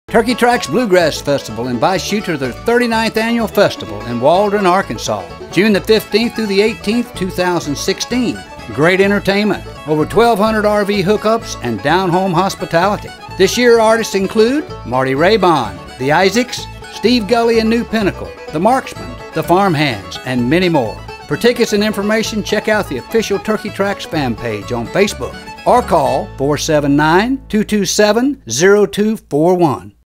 Turkey Tracks Bluegrass Festival invites you to their 39th annual festival in Waldron, Arkansas, June the 15th through the 18th, 2016. Great entertainment, over 1,200 RV hookups, and down-home hospitality. This year artists include Marty Raybon, The Isaacs, Steve Gully and New Pinnacle, The Marksmen, The Farmhands, and many more. For tickets and information, check out the official Turkey Tracks fan page on Facebook or call 479-227-0241.